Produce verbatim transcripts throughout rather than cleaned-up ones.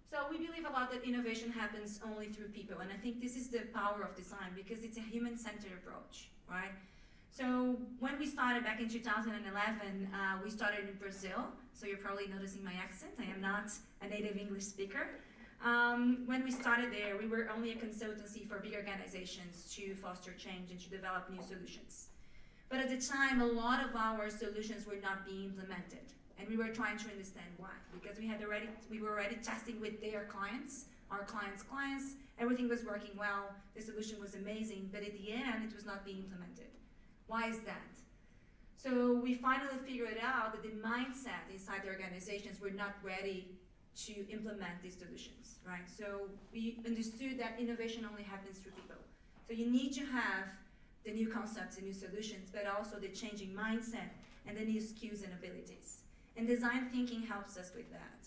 So we believe a lot that innovation happens only through people, and I think this is the power of design because it's a human-centered approach, right? So when we started back in two thousand eleven, uh, we started in Brazil, so you're probably noticing my accent. I am not a native English speaker. Um, when we started there, we were only a consultancy for big organizations to foster change and to develop new solutions. But at the time, a lot of our solutions were not being implemented. And we were trying to understand why, because we had already we were already testing with their clients, our clients' clients. Everything was working well. The solution was amazing, but at the end, it was not being implemented. Why is that? So we finally figured out that the mindset inside the organizations were not ready to implement these solutions, right? So we understood that innovation only happens through people. So you need to have the new concepts and new solutions, but also the changing mindset and the new skills and abilities. And design thinking helps us with that.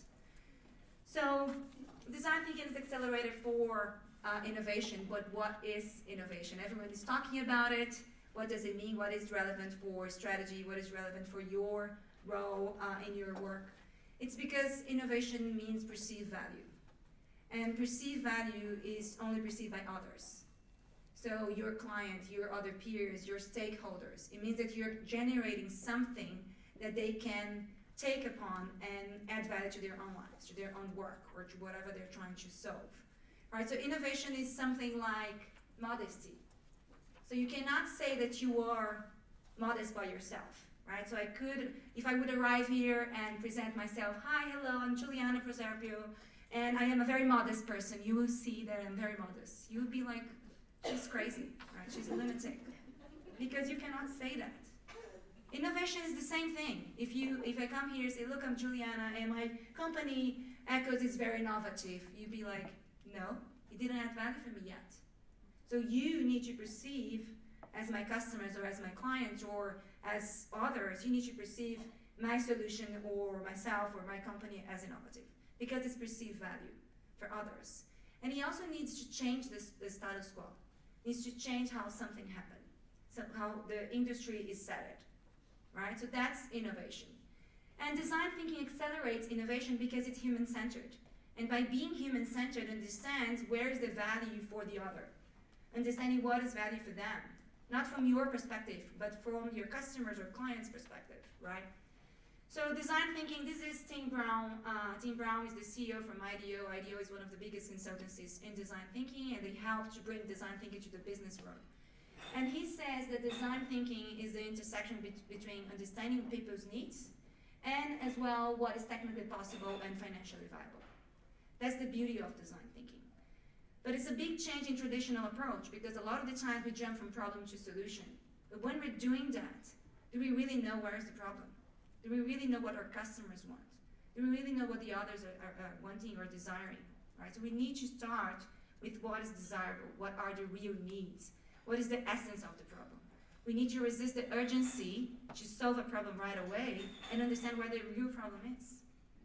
So design thinking is accelerated for uh, innovation, but what is innovation? Everyone is talking about it. What does it mean? What is relevant for strategy? What is relevant for your role uh, in your work? It's because innovation means perceived value. And perceived value is only perceived by others. So your client, your other peers, your stakeholders. It means that you're generating something that they can take upon and add value to their own lives, to their own work, or to whatever they're trying to solve. Right? So innovation is something like modesty. So you cannot say that you are modest by yourself. Right? So I could, if I would arrive here and present myself, hi, hello, I'm Juliana Prosarpio, and I am a very modest person, you will see that I'm very modest. You would be like, she's crazy, right? She's a lunatic. Because you cannot say that. Innovation is the same thing. If you, if I come here and say, look, I'm Juliana, and my company, Echoes, is very innovative, you'd be like, no, you didn't add value for me yet. So you need to perceive, as my customers or as my clients or as others, you need to perceive my solution or myself or my company as innovative because it's perceived value for others. And he also needs to change this, the status quo. He needs to change how something happened, so how the industry is set, right? So that's innovation. And design thinking accelerates innovation because it's human-centered. And by being human-centered, understands where is the value for the other, understanding what is value for them. Not from your perspective, but from your customers or clients' perspective, right? So design thinking, this is Tim Brown. Uh, Tim Brown is the C E O from I D E O. I D E O is one of the biggest consultancies in design thinking, and they help to bring design thinking to the business world. And he says that design thinking is the intersection be between understanding people's needs and as well what is technically possible and financially viable. That's the beauty of design thinking. But it's a big change in traditional approach because a lot of the times we jump from problem to solution. But when we're doing that, do we really know where is the problem? Do we really know what our customers want? Do we really know what the others are, are, are wanting or desiring? Right? So we need to start with what is desirable, what are the real needs, what is the essence of the problem. We need to resist the urgency to solve a problem right away and understand where the real problem is.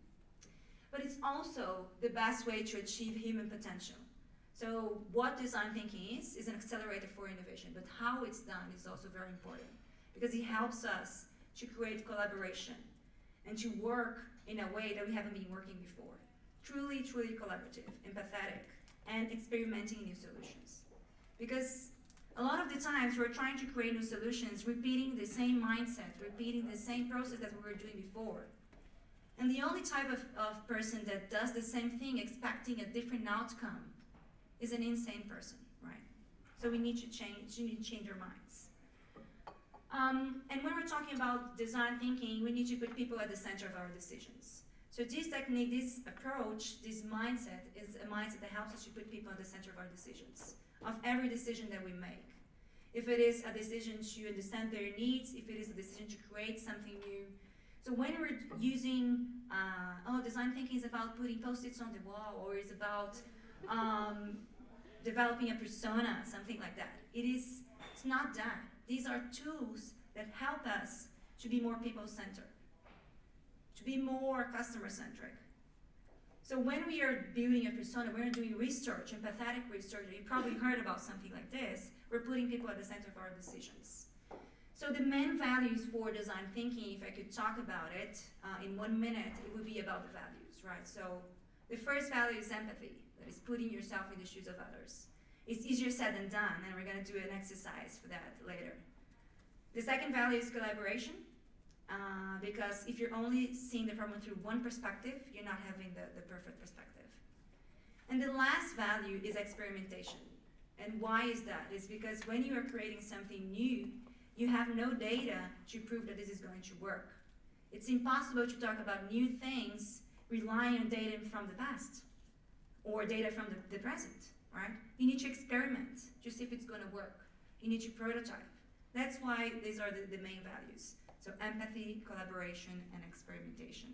But it's also the best way to achieve human potential. So what design thinking is, is an accelerator for innovation, but how it's done is also very important because it helps us to create collaboration and to work in a way that we haven't been working before. Truly, truly collaborative, empathetic, and experimenting new solutions. Because a lot of the times we're trying to create new solutions, repeating the same mindset, repeating the same process that we were doing before. And the only type of, of person that does the same thing expecting a different outcome is an insane person, right? So we need to change, we need to change our minds. Um, and when we're talking about design thinking, we need to put people at the center of our decisions. So this technique, this approach, this mindset is a mindset that helps us to put people at the center of our decisions, of every decision that we make. If it is a decision to understand their needs, if it is a decision to create something new. So when we're using, uh, oh, design thinking is about putting post-its on the wall, or it's about um, developing a persona, something like that. It is, it's not that. These are tools that help us to be more people-centered, to be more customer-centric. So when we are building a persona, when we're doing research, empathetic research, you probably heard about something like this, we're putting people at the center of our decisions. So the main values for design thinking, if I could talk about it uh, in one minute, it would be about the values, right? So The first value is empathy, that is putting yourself in the shoes of others. It's easier said than done, and we're going to do an exercise for that later. The second value is collaboration, uh, because if you're only seeing the problem through one perspective, you're not having the, the perfect perspective. And the last value is experimentation. And why is that? It's because when you are creating something new, you have no data to prove that this is going to work. It's impossible to talk about new things relying on data from the past or data from the, the present, right? You need to experiment to see if it's going to work. You need to prototype. That's why these are the, the main values. So empathy, collaboration, and experimentation.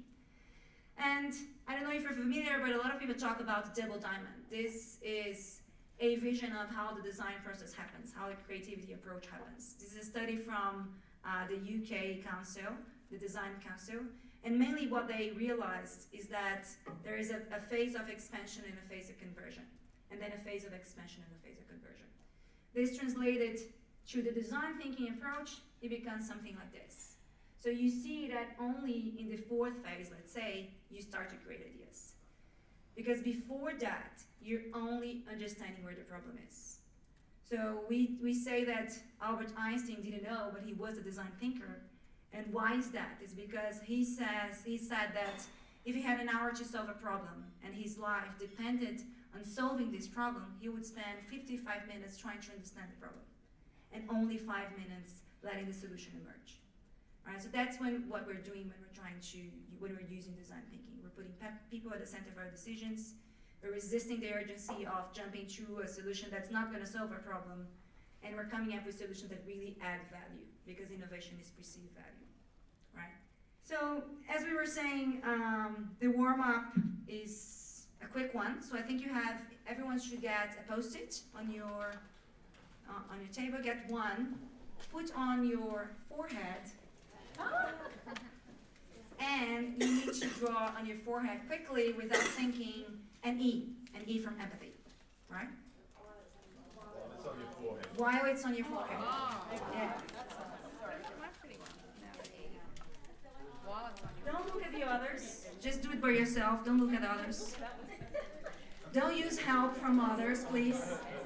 And I don't know if you're familiar, but a lot of people talk about the double diamond. This is a vision of how the design process happens, how the creativity approach happens. This is a study from uh, the U K Council, the Design Council, and mainly what they realized is that there is a, a phase of expansion and a phase of conversion, and then a phase of expansion and a phase of conversion. This translated to the design thinking approach, it becomes something like this. So you see that only in the fourth phase, let's say, you start to create ideas. Because before that, you're only understanding where the problem is. So we, we say that Albert Einstein didn't know, but he was a design thinker. And why is that? It's because he says he said that if he had an hour to solve a problem and his life depended on solving this problem, he would spend fifty-five minutes trying to understand the problem, and only five minutes letting the solution emerge. All right, so that's when what we're doing when we're trying to when we're using design thinking. We're putting people at the center of our decisions. We're resisting the urgency of jumping to a solution that's not going to solve our problem, and we're coming up with solutions that really add value, because innovation is perceived value, right? So as we were saying, um, the warm-up is a quick one. So I think you have, everyone should get a Post-it on your, uh, on your table. Get one, put on your forehead, and you need to draw on your forehead quickly without thinking an E, an E from empathy, right? It's on your forehead. While it's on your forehead. Oh. Yeah. Don't look at the others. Just do it by yourself. Don't look at others. Don't use help from others, please.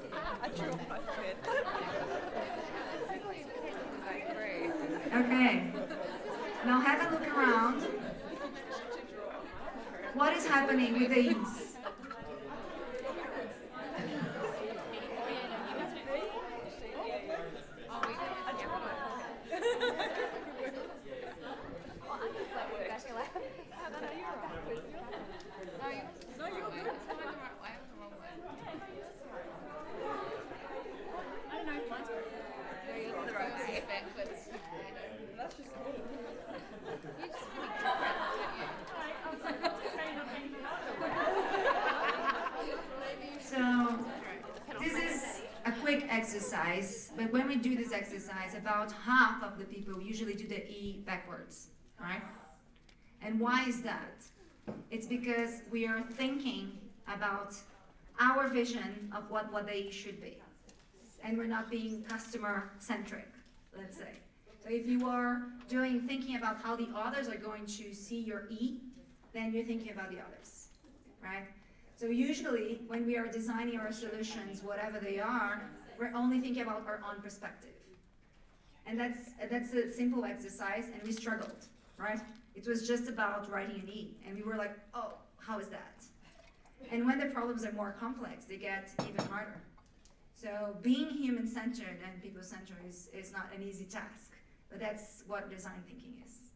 Okay. Now have a look around. What is happening with these? So this is a quick exercise, but when we do this exercise, about half of the people usually do the E backwards, right? And why is that? It's because we are thinking about our vision of what, what they should be. And we're not being customer-centric, let's say. So if you are doing thinking about how the others are going to see your E, then you're thinking about the others, right? So usually, when we are designing our solutions, whatever they are, we're only thinking about our own perspective. And that's, that's a simple exercise, and we struggled, right? It was just about writing an E, and we were like, oh, how is that? And when the problems are more complex, they get even harder. So being human-centered and people-centered is, is not an easy task, but that's what design thinking is.